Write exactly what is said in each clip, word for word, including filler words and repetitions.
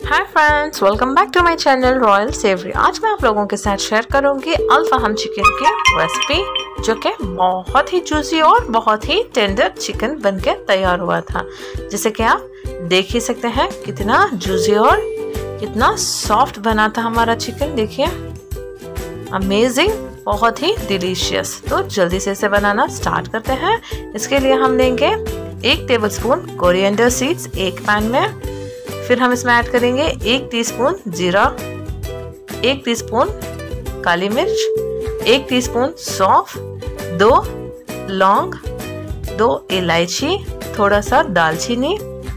Hi friends, welcome back to my channel Royal Savory. आज मैं आप लोगों के साथ शेयर करूंगी अल्फाहम चिकन की रेसिपी, जो कि बहुत ही जूसी और बहुत ही टेंडर चिकन बनके तैयार हुआ था। जैसे कि आप देख ही सकते हैं कितना जूसी और कितना सॉफ्ट बना था हमारा चिकन। देखिए, अमेजिंग, बहुत ही डिलीशियस। तो जल्दी से इसे बनाना स्टार्ट करते हैं। इसके लिए हम लेंगे एक टेबलस्पून कोरिएंडर सीड्स एक पैन में। फिर हम इसमें ऐड करेंगे एक टीस्पून जीरा, एक टीस्पून काली मिर्च, एक टीस्पून सौंफ, दो लौंग, दो इलायची, थोड़ा सा दालचीनी,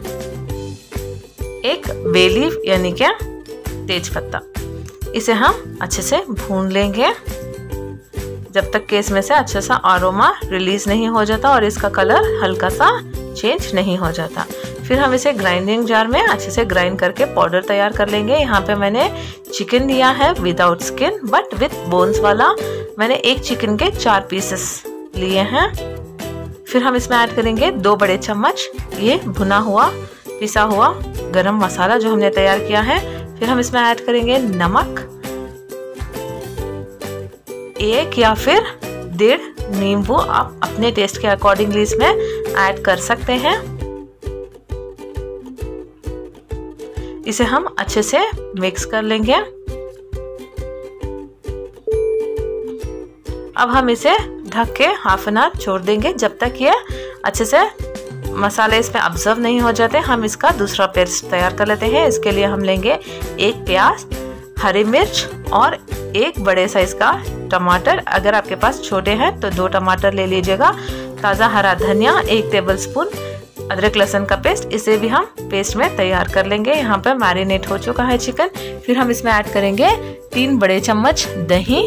एक बे लीफ यानी क्या तेज पत्ता। इसे हम अच्छे से भून लेंगे जब तक कि इसमें से अच्छा सा अरोमा रिलीज नहीं हो जाता और इसका कलर हल्का सा चेंज नहीं हो जाता। फिर हम इसे ग्राइंडिंग जार में अच्छे से ग्राइंड करके पाउडर तैयार कर लेंगे। यहाँ पे मैंने चिकन लिया है without skin but with bones वाला। मैंने एक चिकन के चार पीसेस लिए हैं। फिर हम इसमें ऐड करेंगे दो बड़े चम्मच ये भुना हुआ पिसा हुआ गरम मसाला जो हमने तैयार किया है। फिर हम इसमें ऐड करेंगे नमक, एक या फिर डेढ़ नींबू, आप अपने टेस्ट के अकॉर्डिंगली इसमें ऐड कर सकते हैं। इसे हम अच्छे से मिक्स कर लेंगे। अब हम इसे ढक के हाफ एन आवर छोड़ देंगे जब तक ये अच्छे से मसाले इसमें ऑब्जर्व नहीं हो जाते। हम इसका दूसरा पेस्ट तैयार कर लेते हैं। इसके लिए हम लेंगे एक प्याज, हरी मिर्च और एक बड़े साइज का टमाटर। अगर आपके पास छोटे हैं तो दो टमाटर ले लीजिएगा। ताज़ा हरा धनिया, एक टेबलस्पून अदरक लहसुन का पेस्ट, इसे भी हम पेस्ट में तैयार कर लेंगे। यहाँ पर मैरिनेट हो चुका है चिकन। फिर हम इसमें ऐड करेंगे तीन बड़े चम्मच दही।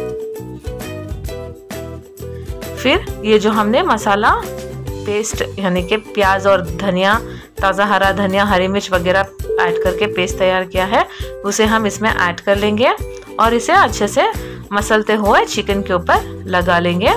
फिर ये जो हमने मसाला पेस्ट यानी कि प्याज और धनिया, ताज़ा हरा धनिया, हरी मिर्च वगैरह ऐड करके पेस्ट तैयार किया है, उसे हम इसमें ऐड कर लेंगे और इसे अच्छे से मसलते हुए चिकन के ऊपर लगा लेंगे।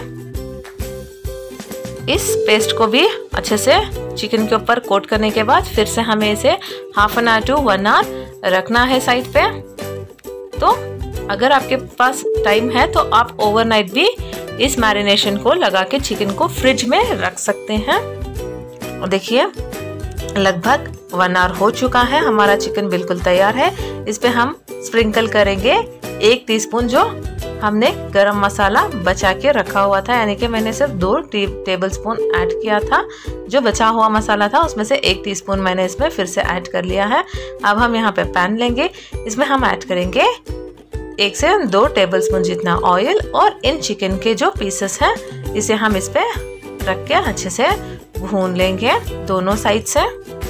इस पेस्ट को भी अच्छे से चिकन के ऊपर कोट करने के बाद फिर से हमें इसे half an hour to one hour रखना है साइड पे। तो अगर आपके पास टाइम है तो आप ओवरनाइट भी इस मैरिनेशन को लगा के चिकन को फ्रिज में रख सकते हैं। और देखिए, लगभग वन आवर हो चुका है, हमारा चिकन बिल्कुल तैयार है। इस पे हम स्प्रिंकल करेंगे एक टीस्पून जो हमने गरम मसाला बचा के रखा हुआ था, यानी कि मैंने सिर्फ दो टेबल स्पून ऐड किया था। जो बचा हुआ मसाला था उसमें से एक टीस्पून मैंने इसमें फिर से ऐड कर लिया है। अब हम यहाँ पे पैन लेंगे, इसमें हम ऐड करेंगे एक से दो टेबल स्पून जितना ऑयल और इन चिकन के जो पीसेस हैं इसे हम इस पे रख के अच्छे से भून लेंगे दोनों साइड से।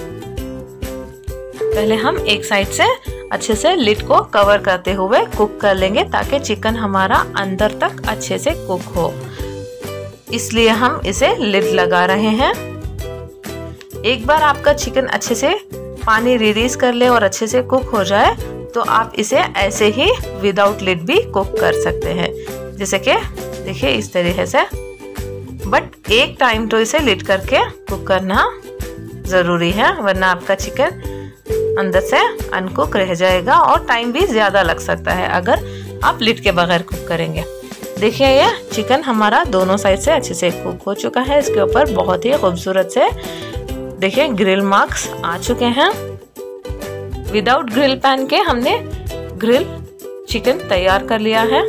पहले हम एक साइड से अच्छे से लिड को कवर करते हुए कुक कर लेंगे ताकि चिकन हमारा अंदर तक अच्छे से कुक हो, इसलिए हम इसे लिड लगा रहे हैं। एक बार आपका चिकन अच्छे से पानी रिलीज कर ले और अच्छे से कुक हो जाए तो आप इसे ऐसे ही विदाउट लिड भी कुक कर सकते हैं, जैसे कि देखिए इस तरीके से। बट एक टाइम तो इसे लिड करके कुक करना जरूरी है, वरना आपका चिकन अंदर से अनकुक रह जाएगा और टाइम भी ज्यादा लग सकता है अगर आप लिड के बगैर कुक करेंगे। देखिए, ये चिकन हमारा दोनों साइड से अच्छे से कुक हो चुका है। इसके ऊपर बहुत ही खूबसूरत से देखिए ग्रिल मार्क्स आ चुके हैं। विदाउट ग्रिल पैन के हमने ग्रिल चिकन तैयार कर लिया है।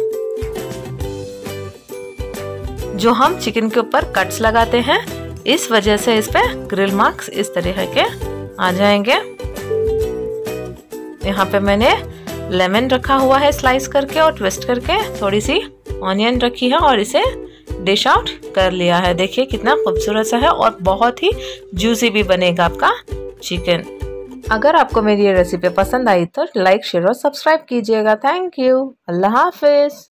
जो हम चिकन के ऊपर कट्स लगाते हैं इस वजह से इस पे ग्रिल मार्क्स इस तरह के आ जाएंगे। यहाँ पे मैंने लेमन रखा हुआ है स्लाइस करके और ट्विस्ट करके, थोड़ी सी ऑनियन रखी है और इसे डिश आउट कर लिया है। देखिए कितना खूबसूरत सा है और बहुत ही जूसी भी बनेगा आपका चिकन। अगर आपको मेरी ये रेसिपी पसंद आई तो लाइक, शेयर और सब्सक्राइब कीजिएगा। Thank you. अल्लाह हाफिज।